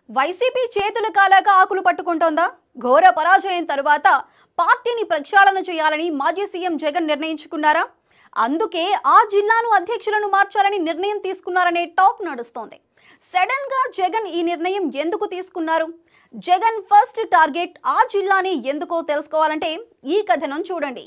YCP చేతులు కాలాక ఆకులు పట్టుకుంటోందా? ఘోర పరాజయం తర్వాత పార్టీని ప్రక్షాళన చేయాలని మాజీ సీఎం జగన్ నిర్ణయించుకున్నారా? అందుకే ఆ జిల్లాను అధ్యక్షులను మార్చాలని నిర్ణయం తీసుకున్నారనే టాక్ నడుస్తోంది. సడన్ గా జగన్ ఈ నిర్ణయం ఎందుకు తీసుకున్నారు? జగన్ ఫస్ట్ టార్గెట్ ఆ జిల్లాని ఎందుకో తెలుసుకోవాలంటే ఈ కథనం చూడండి.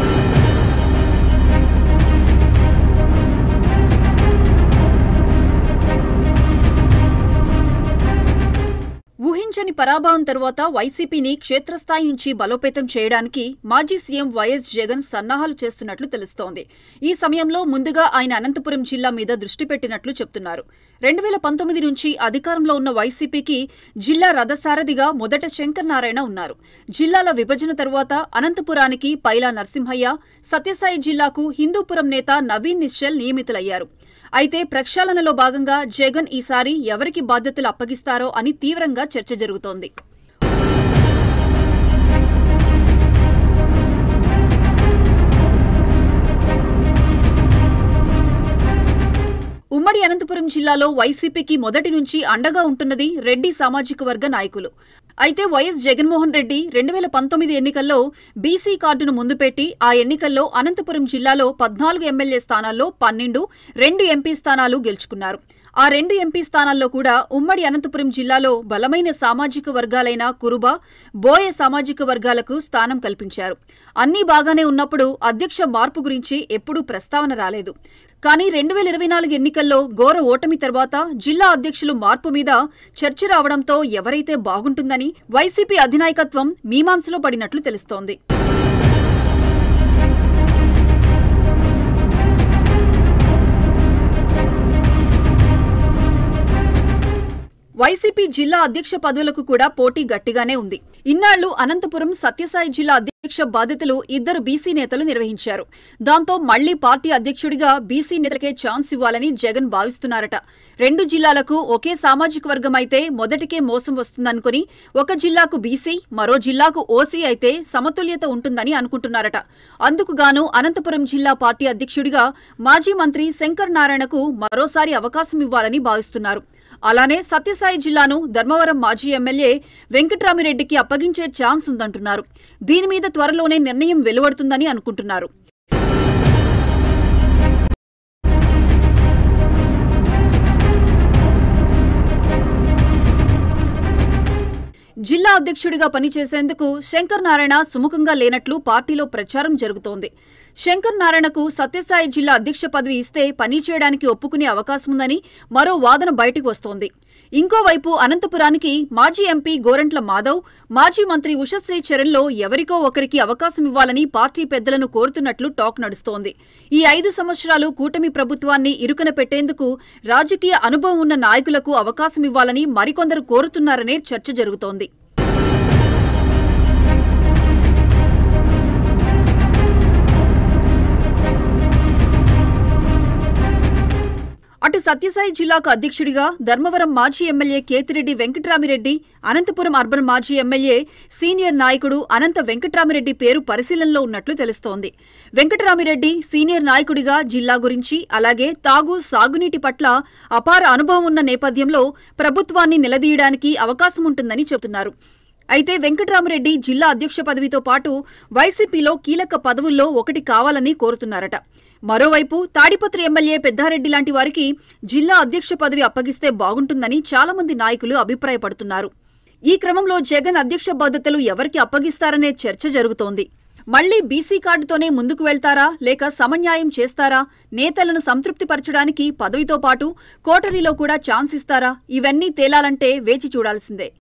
ఊహించని పరాభవం తర్వాత వైసీపీని క్షేత్రస్థాయి నుంచి బలోపేతం చేయడానికి మాజీ సీఎం వైఎస్ జగన్ సన్నాహాలు చేస్తున్నట్లు తెలుస్తోంది. ఈ సమయంలో ముందుగా ఆయన అనంతపురం జిల్లా మీద దృష్టి పెట్టినట్లు చెప్తున్నారు. 2019 నుంచి అధికారంలో ఉన్న వైసీపీకి జిల్లా రథసారథిగా మొదట శంకర్ నారాయణ ఉన్నారు. జిల్లాల విభజన తరువాత అనంతపురానికి పైలా నరసింహయ్య, సత్యసాయి జిల్లాకు హిందూపురం నేత నవీన్ నిశ్చల్ నియమితులయ్యారు. అయితే ప్రక్షాళనలో భాగంగా జగన్ ఈసారి ఎవరికి బాధ్యతలు అప్పగిస్తారో అని తీవ్రంగా చర్చ జరుగుతోంది. ఉమ్మడి అనంతపురం జిల్లాలో వైసీపీకి మొదటి నుంచి అండగా ఉంటున్నది రెడ్డి సామాజిక వర్గ నాయకులు. అయితే వైఎస్ జగన్మోహన్ రెడ్డి 2019 ఎన్నికల్లో బీసీ కార్డును ముందు పెట్టి ఆ ఎన్నికల్లో అనంతపురం జిల్లాలో 14 ఎమ్మెల్యే స్థానాల్లో 12, 2 ఎంపీ స్థానాలు గెలుచుకున్నారు. ఆ 2 ఎంపీ స్థానాల్లో కూడా ఉమ్మడి అనంతపురం జిల్లాలో బలమైన సామాజిక వర్గాలైన కురుబ, బోయ సామాజిక వర్గాలకు స్థానం కల్పించారు. అన్నీ బాగానే ఉన్నప్పుడు అధ్యక్ష మార్పు గురించి ఎప్పుడూ ప్రస్తావన రాలేదు. కానీ 2024 ఎన్నికల్లో ఘోర ఓటమి తర్వాత జిల్లా అధ్యక్షులు మార్పు మీద చర్చ రావడంతో ఎవరైతే బాగుంటుందని వైసీపీ అధినాయకత్వం మీమాంసలో పడినట్లు తెలుస్తోంది. వైసీపీ జిల్లా అధ్యక్ష పదవులకు కూడా పోటీ గట్టిగానే ఉంది. ఇన్నాళ్లు అనంతపురం, సత్యసాయి జిల్లా అధ్యక్ష బాధ్యతలు 2 బీసీ నేతలు నిర్వహించారు. దాంతో మళ్లీ పార్టీ అధ్యక్షుడిగా బీసీ నేతలకే ఛాన్స్ ఇవ్వాలని జగన్ భావిస్తున్నారట. 2 జిల్లాలకు ఒకే సామాజిక వర్గం అయితే మొదటికే మోసం వస్తుందనుకుని ఒక జిల్లాకు బీసీ, మరో జిల్లాకు ఓసీ అయితే సమతుల్యత ఉంటుందని అనుకుంటున్నారట. అందుకుగాను అనంతపురం జిల్లా పార్టీ అధ్యక్షుడిగా మాజీ మంత్రి శంకర్ నారాయణకు మరోసారి అవకాశం ఇవ్వాలని భావిస్తున్నారు. అలానే సత్యసాయి జిల్లాను ధర్మవరం మాజీ ఎమ్మెల్యే వెంకట్రామిరెడ్డికి అప్పగించే ఛాన్స్ ఉందంటున్నారు. దీని మీద త్వరలోనే నిర్ణయం వెలువడుతుందని అనుకుంటున్నారు. జిల్లా అధ్యక్షుడిగా పనిచేసేందుకు శంకర్ నారాయణ సుముఖంగా లేనట్లు పార్టీలో ప్రచారం జరుగుతోంది. శంకర్ నారాయణకు సత్యసాయి జిల్లా అధ్యక్ష పదవి ఇస్తే పనిచేయడానికి ఒప్పుకునే అవకాశముందని మరో వాదన బయటకు వస్తోంది. ఇంకోవైపు అనంతపురానికి మాజీ ఎంపీ గోరంట్ల మాధవ్, మాజీ మంత్రి ఉషశ్రీ చరణ్లో ఎవరికో ఒకరికి అవకాశం ఇవ్వాలని పార్టీ పెద్దలను కోరుతున్నట్లు టాక్ నడుస్తోంది. ఈ 5 సంవత్సరాలు కూటమి ప్రభుత్వాన్ని ఇరుకున పెట్టేందుకు రాజకీయ అనుభవం ఉన్న నాయకులకు అవకాశం ఇవ్వాలని మరికొందరు కోరుతున్నారనే చర్చ జరుగుతోంది. అటు సత్యసాయి జిల్లాకు అధ్యక్షుడిగా ధర్మవరం మాజీ ఎమ్మెల్యే కేతిరెడ్డి వెంకట్రామిరెడ్డి, అనంతపురం అర్బన్ మాజీ ఎమ్మెల్యే సీనియర్ నాయకుడు అనంత వెంకట్రామిరెడ్డి పేరు పరిశీలనలో ఉన్నట్లు తెలుస్తోంది. వెంకట్రామిరెడ్డి సీనియర్ నాయకుడిగా జిల్లా గురించి, అలాగే సాగునీటి పట్ల అపార అనుభవం ఉన్న నేపథ్యంలో ప్రభుత్వాన్ని నిలదీయడానికి అవకాశం ఉంటుందని చెబుతున్నారు. అయితే వెంకట్రామిరెడ్డి జిల్లా అధ్యక్ష పదవితో పాటు వైసీపీలో కీలక పదవుల్లో ఒకటి కావాలని కోరుతున్నారట. మరోవైపు తాడిపత్రి ఎమ్మెల్యే పెద్దారెడ్డి లాంటి వారికి జిల్లా అధ్యక్ష పదవి అప్పగిస్తే బాగుంటుందని చాలా మంది నాయకులు అభిప్రాయపడుతున్నారు. ఈ క్రమంలో జగన్ అధ్యక్ష బాధ్యతలు ఎవరికి అప్పగిస్తారనే చర్చ జరుగుతోంది. మళ్లీ బీసీ కార్డుతోనే ముందుకు వెళ్తారా, లేక సమన్యాయం చేస్తారా? నేతలను సంతృప్తిపరచడానికి పదవితో పాటు కోటరీలో కూడా ఛాన్స్ ఇస్తారా? ఇవన్నీ తేలాలంటే వేచి చూడాల్సిందే.